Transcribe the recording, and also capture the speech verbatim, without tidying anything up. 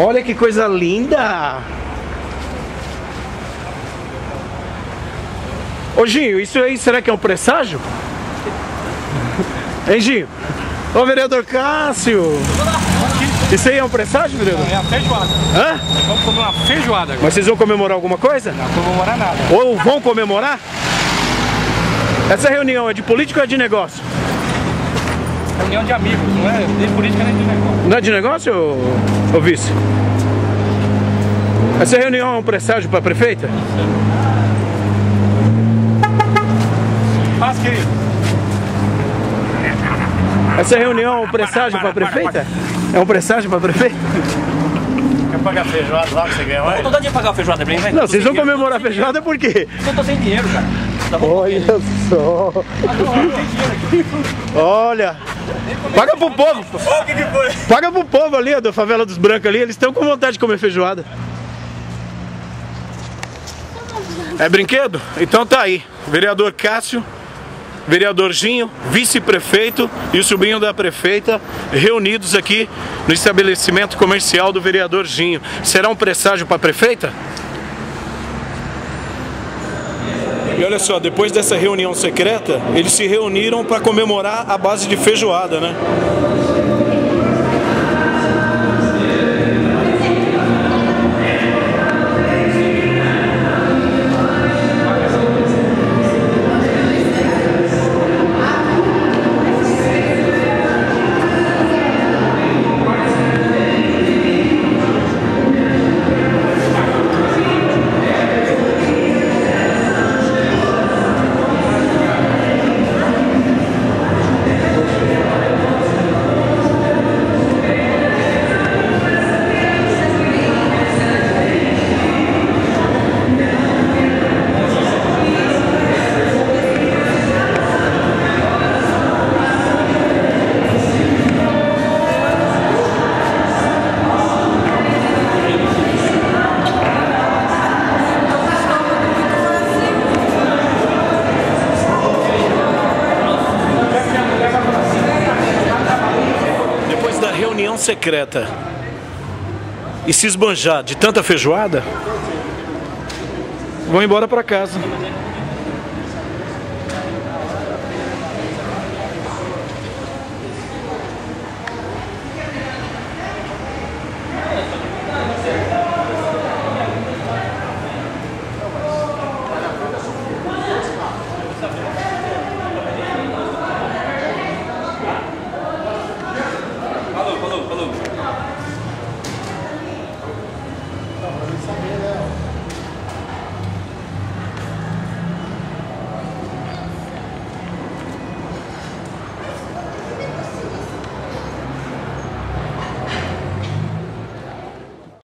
Olha que coisa linda! Ô Ginho, isso aí será que é um presságio? Hein, Ginho? Ô vereador Cássio! Isso aí é um presságio, vereador? É a feijoada. Hã? Vamos comer uma feijoada agora. Mas vocês vão comemorar alguma coisa? Não comemorar nada. Ou vão comemorar? Essa reunião é de político ou é de negócio? Reunião de amigos, não é nem política nem de negócio. Não é de negócio, ô, ô vice? Essa reunião é um presságio para a prefeita? Paz, querido. Essa reunião é um presságio para a prefeita? É um presságio para a prefeita? Quer pagar feijoada lá que você ganha mais? Eu tô dando dinheiro pra pagar a feijoada pra mim, velho. Não, vocês vão comemorar a feijoada por quê? Porque eu tô sem dinheiro, cara. Tá bom? Olha só. Olha. Paga pro povo. Ô, o que que foi? Paga pro povo ali, ó, da favela dos brancos ali. Eles estão com vontade de comer feijoada. É brinquedo? Então tá aí. Vereador Cássio, vereador Ginho, vice-prefeito e o sobrinho da prefeita reunidos aqui no estabelecimento comercial do vereador Ginho. Será um presságio para a prefeita? E olha só, depois dessa reunião secreta, eles se reuniram para comemorar a base de feijoada, né? Reunião secreta e se esbanjar de tanta feijoada, vão embora para casa.